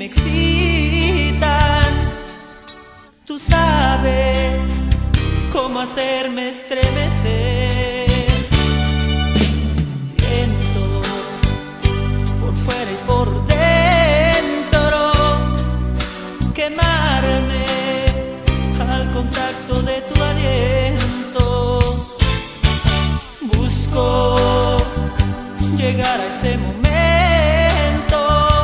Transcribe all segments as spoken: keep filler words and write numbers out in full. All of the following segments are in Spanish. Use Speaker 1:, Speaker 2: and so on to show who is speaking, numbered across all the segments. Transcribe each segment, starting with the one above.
Speaker 1: excitan. Tú sabes cómo hacerme estremecer. Siento por fuera y por dentro quemarme al contacto de tu aliento. Busco llegar a ese momento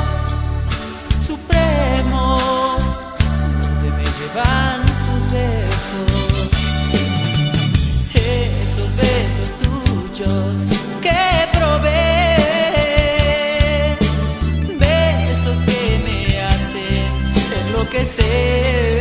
Speaker 1: supremo donde me llevan tus besos, esos besos tuyos que probé, besos que me hacen enloquecer.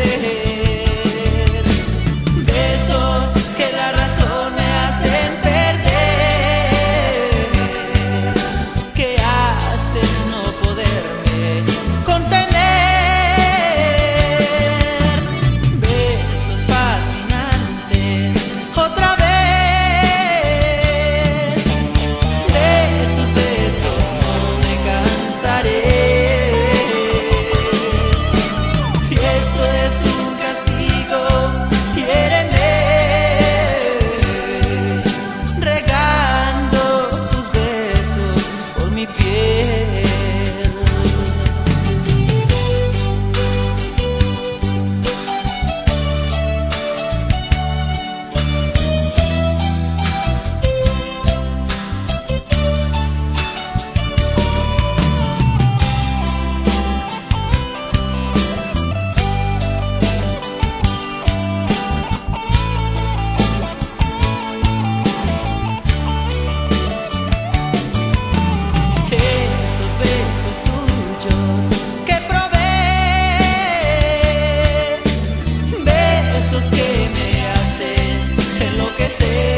Speaker 1: Que me hacen enloquecer.